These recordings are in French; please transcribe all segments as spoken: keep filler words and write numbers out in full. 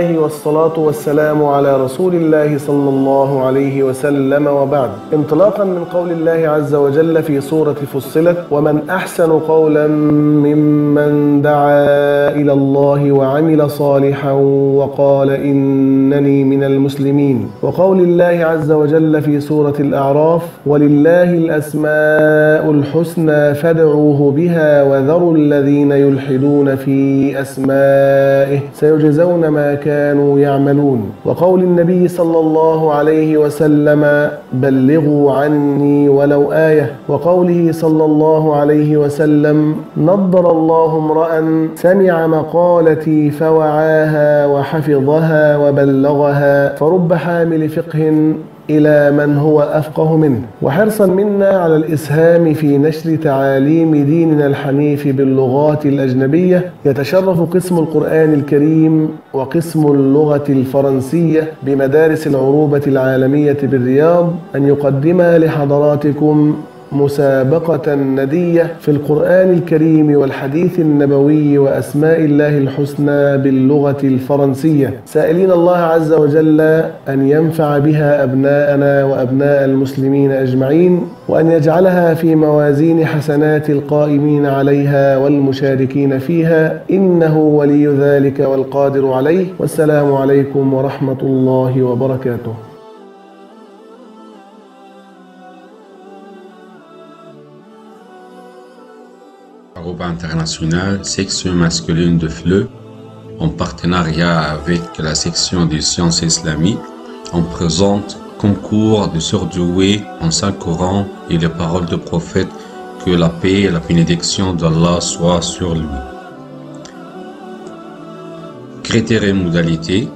الله والصلاة والسلام على رسول الله صلى الله عليه وسلم وبعد. انطلاقا من قول الله عز وجل في سورة فصلت: ومن أحسن قولا ممن دعا إلى الله وعمل صالحا وقال إنني من المسلمين. وقول الله عز وجل في سورة الأعراف: ولله الأسماء الحسنى فادعوه بها وذروا الذين يلحدون في أسمائه سيجزون ما كانوا يعملون. وقول النبي صلى الله عليه وسلم: بلغوا عني ولو آية. وقوله صلى الله عليه وسلم: نضر الله امرأ سمع مقالتي فوعاها وحفظها وبلغها فرب حامل فقه إلى من هو أفقه منه. وحرصا منا على الإسهام في نشر تعاليم ديننا الحنيف باللغات الأجنبية، يتشرف قسم القرآن الكريم وقسم اللغة الفرنسية بمدارس العروبة العالمية بالرياض أن يقدم لحضراتكم مسابقة ندية في القرآن الكريم والحديث النبوي وأسماء الله الحسنى باللغة الفرنسية، سائلين الله عز وجل أن ينفع بها أبناءنا وأبناء المسلمين أجمعين، وأن يجعلها في موازين حسنات القائمين عليها والمشاركين فيها، إنه ولي ذلك والقادر عليه. والسلام عليكم ورحمة الله وبركاته. Aruba International, section masculine de F L E, en partenariat avec la section des sciences islamiques, on présente concours de surdoués en Saint-Coran et les paroles du prophète, que la paix et la bénédiction d'Allah soient sur lui. Critères et modalités.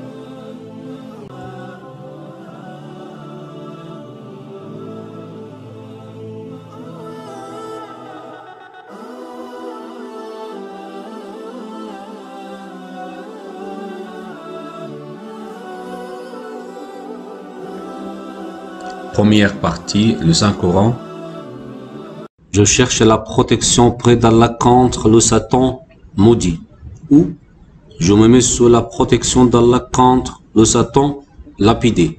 Première partie, le Saint-Coran. Je cherche la protection près d'Allah contre le Satan maudit. Ou je me mets sous la protection d'Allah contre le Satan lapidé.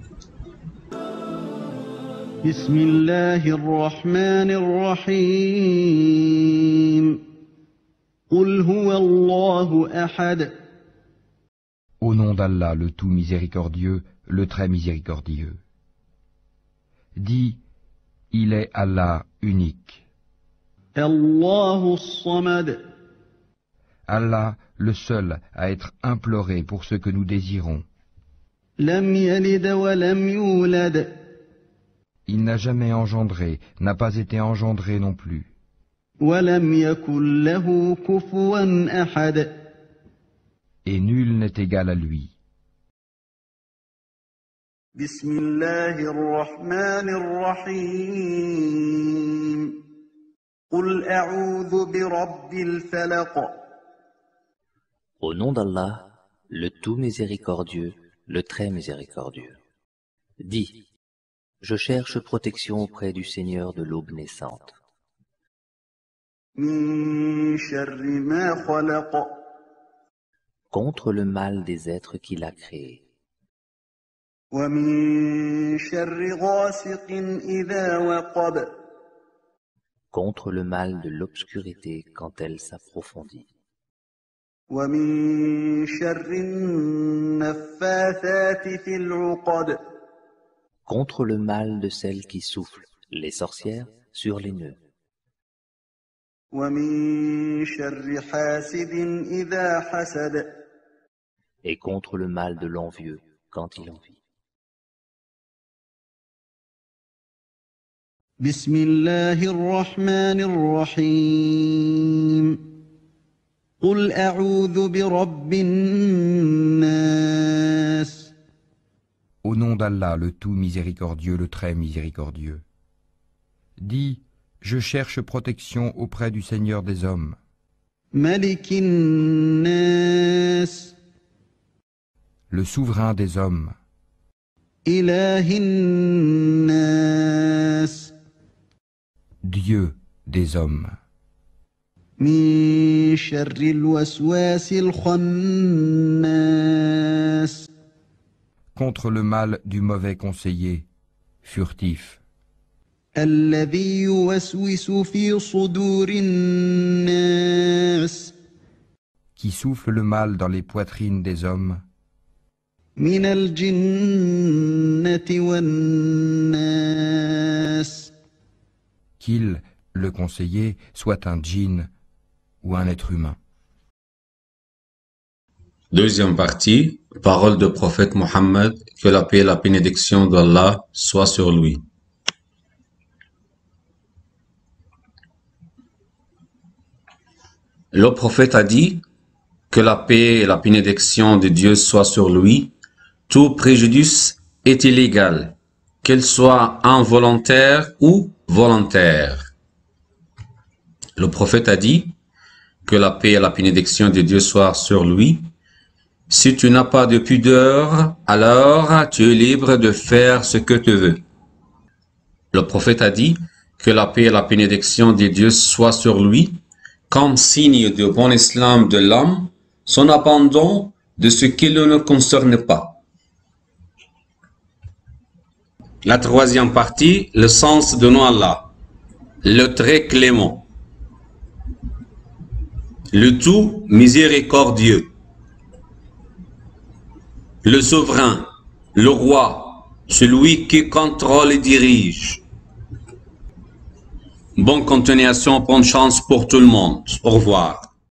Bismillahirrahmanirrahim. Qul huwa Allahu ahad. Au nom d'Allah, le tout miséricordieux, le très miséricordieux. Dis, il est Allah unique. Allahu Samad. Allah, le seul à être imploré pour ce que nous désirons. Lam yalid wa lam yulad. Il n'a jamais engendré, n'a pas été engendré non plus. Wa lam yakul lahu kufuwan ahad. Et nul n'est égal à lui. Bismillahirrahmanirrahim. Qul a'udhu bi rabbil falaq. Au nom d'Allah, le tout miséricordieux, le très miséricordieux. Dis, je cherche protection auprès du Seigneur de l'aube naissante. Min sharri ma khalaq. Contre le mal des êtres qu'il a créés. وَمِن شَرِّ غَاسِقٍ إِذَا وَقَبَ. Contre le mal de l'obscurité quand elle s'approfondit. وَمِن شَرِّ النَّفَّاثَاتِ فِي الْعُقَدِ. Contre le mal de celles qui soufflent, les sorcières, sur les nœuds. وَمِن شَرِّ حَاسِدٍ إِذَا حَسَدَ. Et contre le mal de l'envieux quand il envie. Bismillahirrahmanirrahim. Qul a'udhu bi rabbin nas. Au nom d'Allah, le tout miséricordieux, le très miséricordieux. Dis, je cherche protection auprès du Seigneur des hommes. Malikin nas. Le souverain des hommes. Ilahin nas. Dieu des hommes. من شر الوسواس الخناس contre le mal du mauvais conseiller, furtif, الذي يوسوس في صدور الناس qui souffle le mal dans les poitrines des hommes, من الجنة والناس qu'il, le conseiller, soit un djinn ou un être humain. Deuxième partie, parole de prophète Mohammed, que la paix et la bénédiction d'Allah soient sur lui. Le prophète a dit que la paix et la bénédiction de Dieu soient sur lui. Tout préjudice est illégal, qu'il soit involontaire ou volontaire. Le prophète a dit que la paix et la bénédiction de Dieu soient sur lui. Si tu n'as pas de pudeur, alors tu es libre de faire ce que tu veux. Le prophète a dit que la paix et la bénédiction de Dieu soient sur lui, comme signe du bon islam de l'homme, son abandon de ce qui ne le concerne pas. La troisième partie, le sens de nom Allah, le très clément, le tout miséricordieux, le souverain, le roi, celui qui contrôle et dirige. Bonne continuation, bonne chance pour tout le monde. Au revoir.